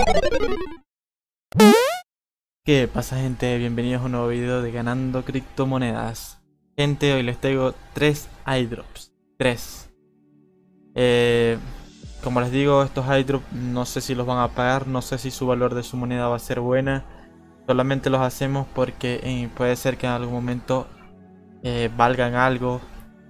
¿Qué pasa, gente? Bienvenidos a un nuevo video de Ganando Criptomonedas. Gente, hoy les traigo 3 iDrops. 3. Como les digo, estos iDrops no sé si los van a pagar, no sé si su valor de su moneda va a ser buena. Solamente los hacemos porque puede ser que en algún momento valgan algo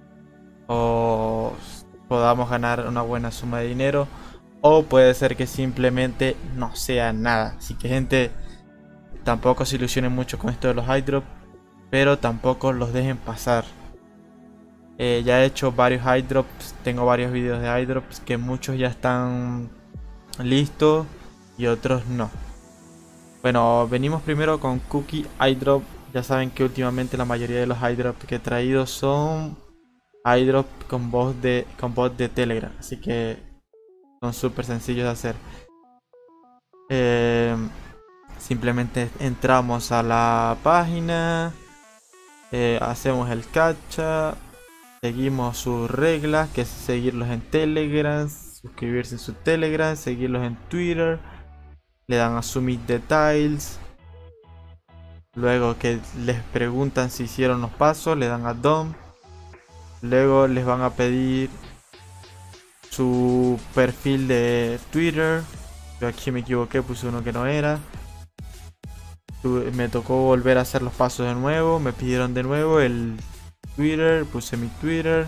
o podamos ganar una buena suma de dinero, o puede ser que simplemente no sea nada. Así que, gente, tampoco se ilusionen mucho con esto de los iDrops, pero tampoco los dejen pasar. Ya he hecho varios iDrops, tengo varios videos de iDrops que muchos ya están listos y otros no. Bueno, venimos primero con Cookie iDrop. Ya saben que últimamente la mayoría de los iDrops que he traído son iDrop con bot de Telegram, así que son súper sencillos de hacer. Simplemente entramos a la página, hacemos el captcha, seguimos sus reglas, que es seguirlos en Telegram, suscribirse en su Telegram, seguirlos en Twitter, le dan a Submit Details. Luego que les preguntan si hicieron los pasos, le dan a Done. Luego les van a pedir su perfil de Twitter. Yo aquí me equivoqué, puse uno que no era. Me tocó volver a hacer los pasos de nuevo. Me pidieron de nuevo el Twitter, puse mi Twitter.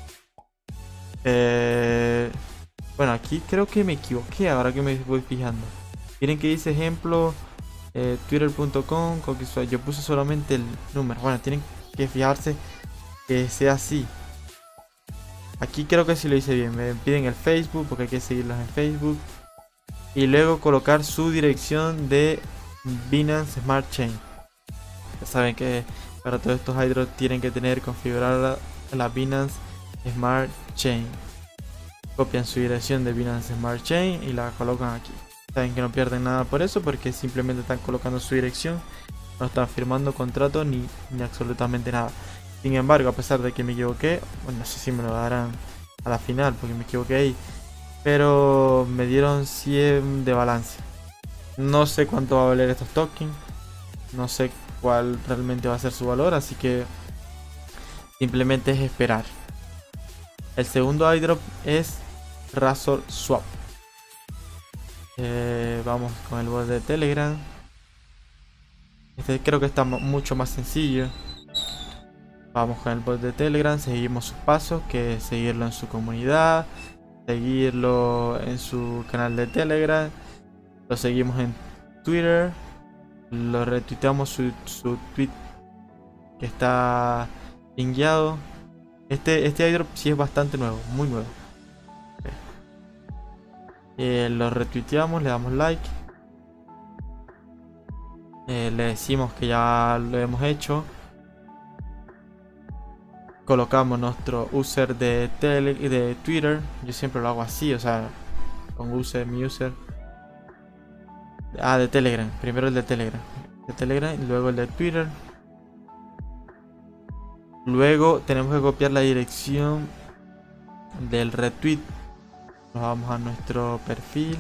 Bueno, aquí creo que me equivoqué ahora que me voy fijando. Miren que dice ejemplo, twitter.com. Yo puse solamente el número. Bueno, tienen que fijarse que sea así. Aquí creo que sí lo hice bien. Me piden el Facebook porque hay que seguirlos en Facebook. Y luego colocar su dirección de Binance Smart Chain. Ya saben que para todos estos iDrops tienen que tener configurada la Binance Smart Chain. Copian su dirección de Binance Smart Chain y la colocan aquí. Saben que no pierden nada por eso, porque simplemente están colocando su dirección. No están firmando contrato ni absolutamente nada. Sin embargo, a pesar de que me equivoqué, bueno, no sé si me lo darán a la final porque me equivoqué ahí, pero me dieron 100 de balance. No sé cuánto va a valer estos tokens, no sé cuál realmente va a ser su valor, así que simplemente es esperar. El segundo iDrop es Razor Swap. Vamos con el bot de Telegram. Este creo que está mucho más sencillo. Vamos con el bot de Telegram, seguimos sus pasos, que es seguirlo en su comunidad, seguirlo en su canal de Telegram, lo seguimos en Twitter, lo retuiteamos su tweet que está linkeado. Este iDrop sí es bastante nuevo, muy nuevo. Lo retuiteamos, le damos like, le decimos que ya lo hemos hecho. Colocamos nuestro user de Twitter. Yo siempre lo hago así, o sea, con mi user. De Telegram. Primero el de Telegram. Y luego el de Twitter. Luego tenemos que copiar la dirección del retweet. Nos vamos a nuestro perfil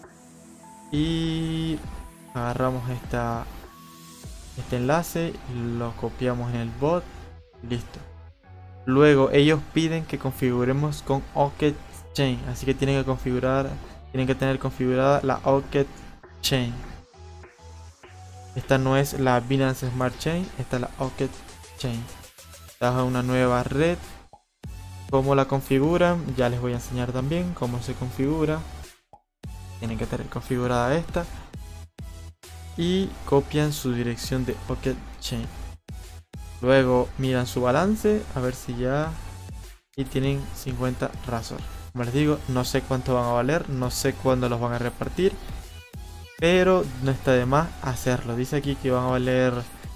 y agarramos este enlace, lo copiamos en el bot. Listo. Luego ellos piden que configuremos con Oket Chain, así que tienen que tener configurada la Oket Chain. Esta no es la Binance Smart Chain, esta es la Oket Chain. Esta es una nueva red. ¿Cómo la configuran? Ya les voy a enseñar también cómo se configura. Tienen que tener configurada esta y copian su dirección de Oket Chain. Luego miran su balance, a ver si ya... Y tienen 50 Razor. Como les digo, no sé cuánto van a valer, no sé cuándo los van a repartir, pero no está de más hacerlo. Dice aquí que van a valer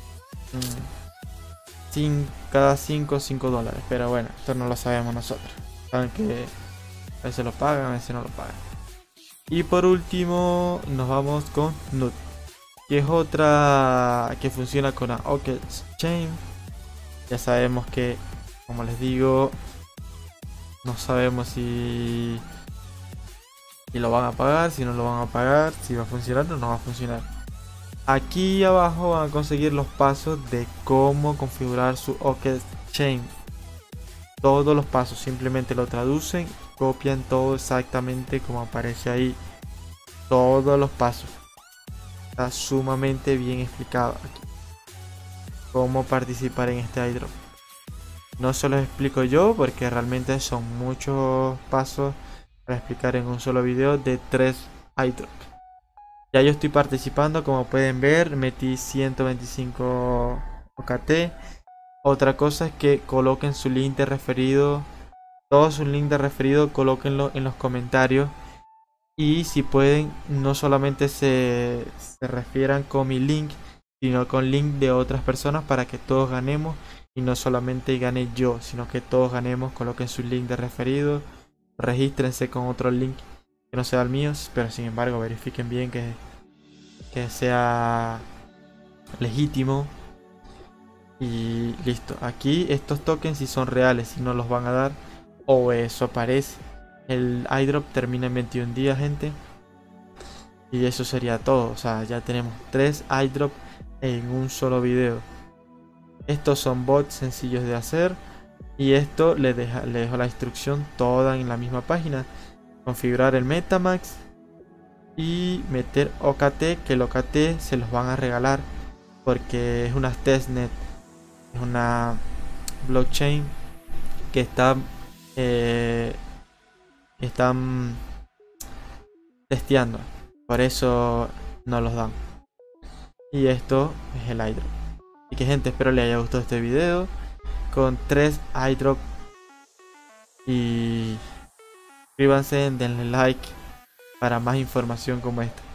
cada 5 dólares. Pero bueno, esto no lo sabemos nosotros. Saben que a veces lo pagan, a veces no lo pagan. Y por último nos vamos con Nut, que es otra que funciona con la Oket Chain. Ya sabemos que, como les digo, no sabemos si Si lo van a pagar, si no lo van a pagar, si va a funcionar o no va a funcionar. Aquí abajo van a conseguir los pasos de cómo configurar su OKEx Chain. Todos los pasos, simplemente lo traducen, copian todo exactamente como aparece ahí. Todos los pasos. Está sumamente bien explicado aquí. Cómo participar en este airdrop. No se los explico yo porque realmente son muchos pasos para explicar en un solo video de 3 airdrops. Ya yo estoy participando, como pueden ver, metí 125 OKT. Otra cosa es que coloquen su link de referido. Todo su link de referido, colóquenlo en los comentarios. Y si pueden, no solamente se refieran con mi link, sino con link de otras personas para que todos ganemos. Y no solamente gane yo, sino que todos ganemos. Coloquen su link de referido. Regístrense con otro link que no sea el mío, pero sin embargo verifiquen bien que sea legítimo. Y listo. Aquí estos tokens si son reales, si no los van a dar, o eso parece. El airdrop termina en 21 días, gente. Y eso sería todo. O sea, ya tenemos 3 airdrop en un solo video. Estos son bots sencillos de hacer. Y esto le dejo la instrucción toda en la misma página. Configurar el Metamask y meter OKT, que el OKT se los van a regalar porque es una testnet, es una blockchain que están testeando, por eso no los dan. Y esto es el airdrop. Así que gente, espero les haya gustado este video con 3 airdrop. Y suscríbanse, denle like para más información como esta.